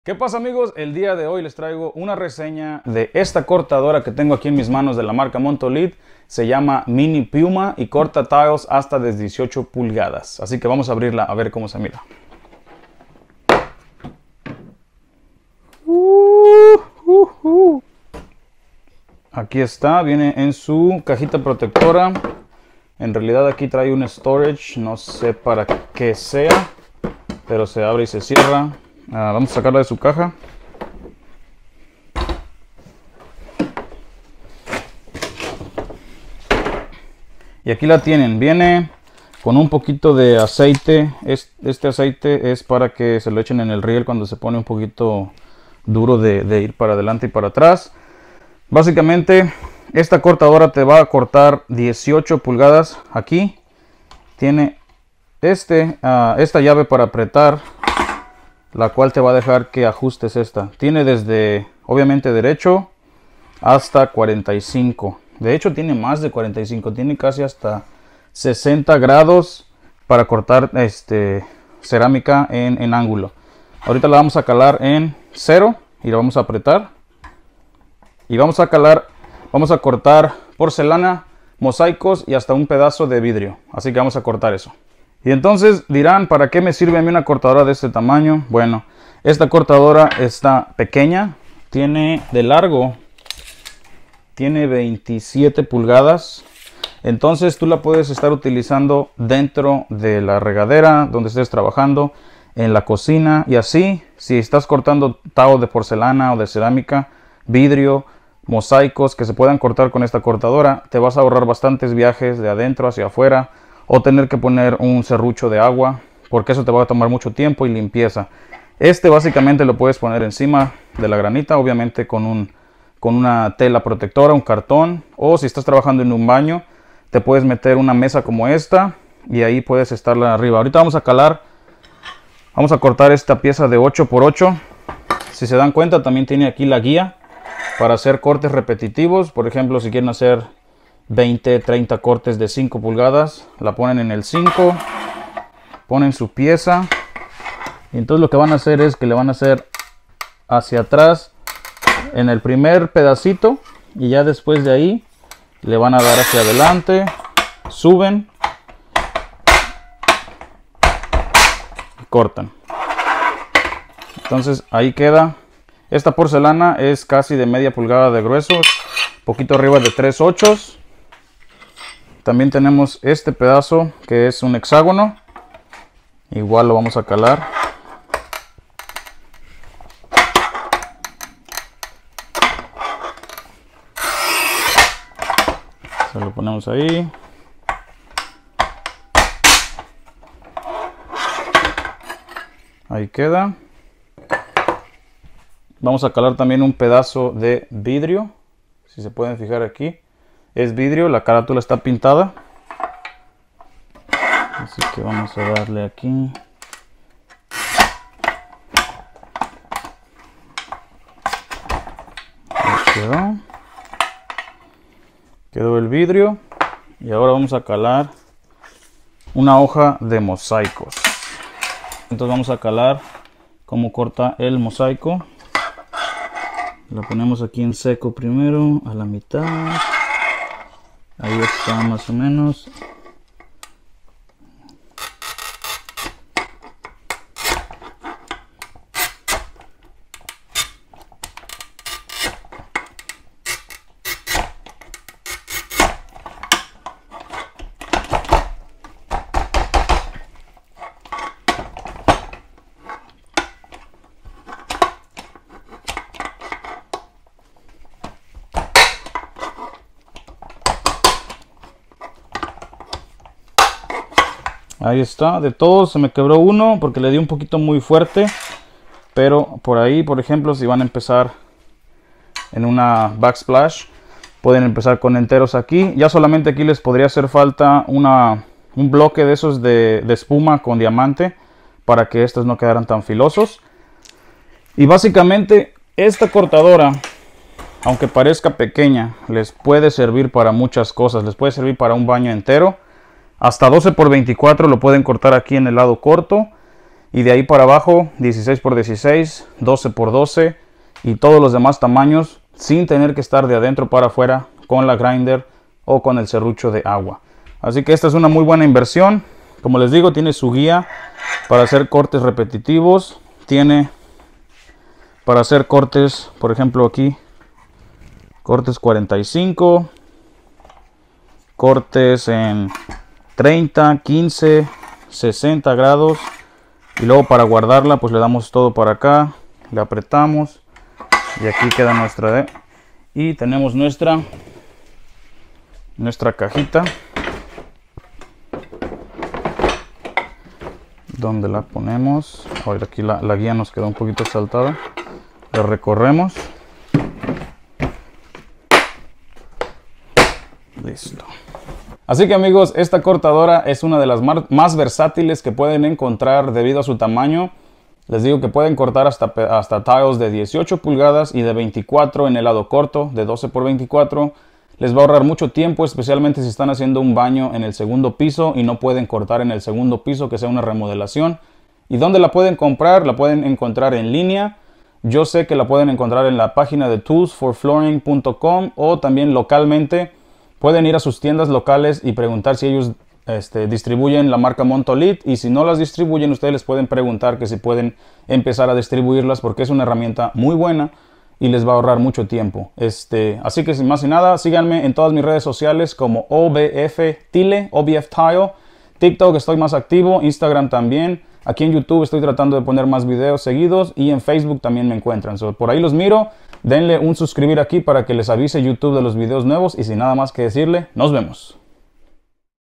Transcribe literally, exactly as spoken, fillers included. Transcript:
¿Qué pasa, amigos? El día de hoy les traigo una reseña de esta cortadora que tengo aquí en mis manos de la marca Montolith. Se llama Mini Puma y corta tiles hasta de dieciocho pulgadas. Así que vamos a abrirla a ver cómo se mira. Uh, uh, uh. Aquí está, viene en su cajita protectora. En realidad aquí trae un storage, no sé para qué sea, pero se abre y se cierra. Uh, vamos a sacarla de su caja. Y aquí la tienen. Viene con un poquito de aceite. Este aceite es para que se lo echen en el riel cuando se pone un poquito duro de, de ir para adelante y para atrás. Básicamente esta cortadora te va a cortar dieciocho pulgadas. Aquí tiene este, uh, esta llave para apretar, la cual te va a dejar que ajustes esta. Tiene desde, obviamente, derecho hasta cuarenta y cinco. De hecho, tiene más de cuarenta y cinco. Tiene casi hasta sesenta grados para cortar este, cerámica en, en ángulo. Ahorita la vamos a calar en cero y la vamos a apretar. Y vamos a calar, vamos a cortar porcelana, mosaicos y hasta un pedazo de vidrio. Así que vamos a cortar eso. Y entonces dirán, ¿para qué me sirve a mí una cortadora de este tamaño? Bueno, esta cortadora está pequeña, tiene de largo, tiene veintisiete pulgadas. Entonces tú la puedes estar utilizando dentro de la regadera, donde estés trabajando, en la cocina. Y así, si estás cortando tiles de porcelana o de cerámica, vidrio, mosaicos que se puedan cortar con esta cortadora, te vas a ahorrar bastantes viajes de adentro hacia afuera, o tener que poner un serrucho de agua, porque eso te va a tomar mucho tiempo y limpieza. Este básicamente lo puedes poner encima de la granita, obviamente con, un, con una tela protectora, un cartón, o si estás trabajando en un baño, te puedes meter una mesa como esta y ahí puedes estarla arriba. Ahorita vamos a calar, vamos a cortar esta pieza de ocho por ocho. Si se dan cuenta, también tiene aquí la guía para hacer cortes repetitivos. Por ejemplo, si quieren hacer veinte, treinta cortes de cinco pulgadas, la ponen en el cinco, ponen su pieza y entonces lo que van a hacer es que le van a hacer hacia atrás en el primer pedacito y ya después de ahí le van a dar hacia adelante, suben y cortan. Entonces ahí queda. Esta porcelana es casi de media pulgada de grueso, poquito arriba de tres ochos. También tenemos este pedazo que es un hexágono. Igual lo vamos a calar. Se lo ponemos ahí. Ahí queda. Vamos a calar también un pedazo de vidrio. Si se pueden fijar aquí. Es vidrio, la carátula está pintada. Así que vamos a darle aquí. Ahí quedó. Quedó el vidrio. Y ahora vamos a calar una hoja de mosaicos. Entonces vamos a calar cómo corta el mosaico. La ponemos aquí en seco primero, a la mitad. Ahí está más o menos. Ahí está, de todos se me quebró uno porque le di un poquito muy fuerte. Pero por ahí, por ejemplo, si van a empezar en una backsplash, pueden empezar con enteros aquí. Ya solamente aquí les podría hacer falta una, un bloque de esos de, de espuma con diamante para que estos no quedaran tan filosos. Y básicamente esta cortadora, aunque parezca pequeña, les puede servir para muchas cosas. Les puede servir para un baño entero. Hasta doce por veinticuatro lo pueden cortar aquí en el lado corto. Y de ahí para abajo, dieciséis por dieciséis, doce por doce y todos los demás tamaños, sin tener que estar de adentro para afuera con la grinder o con el serrucho de agua. Así que esta es una muy buena inversión. Como les digo, tiene su guía para hacer cortes repetitivos. Tiene para hacer cortes, por ejemplo aquí, cortes cuarenta y cinco, cortes en treinta, quince, sesenta grados. Y luego para guardarla pues le damos todo para acá, le apretamos y aquí queda nuestra de y tenemos nuestra nuestra cajita donde la ponemos. Ahora aquí la, la guía nos quedó un poquito saltada, la recorremos, listo. Así que amigos, esta cortadora es una de las más versátiles que pueden encontrar debido a su tamaño. Les digo que pueden cortar hasta, hasta tiles de dieciocho pulgadas y de veinticuatro en el lado corto, de doce por veinticuatro. Les va a ahorrar mucho tiempo, especialmente si están haciendo un baño en el segundo piso y no pueden cortar en el segundo piso, que sea una remodelación. ¿Y dónde la pueden comprar? La pueden encontrar en línea. Yo sé que la pueden encontrar en la página de tools for flooring punto com o también localmente. Pueden ir a sus tiendas locales y preguntar si ellos este, distribuyen la marca Montolit, y si no las distribuyen, ustedes les pueden preguntar que si pueden empezar a distribuirlas, porque es una herramienta muy buena y les va a ahorrar mucho tiempo. Este, así que sin más y nada, síganme en todas mis redes sociales como O B F Tile, O B F Tile, TikTok estoy más activo, Instagram también. Aquí en YouTube estoy tratando de poner más videos seguidos y en Facebook también me encuentran. So, por ahí los miro. Denle un suscribir aquí para que les avise YouTube de los videos nuevos y sin nada más que decirle, nos vemos.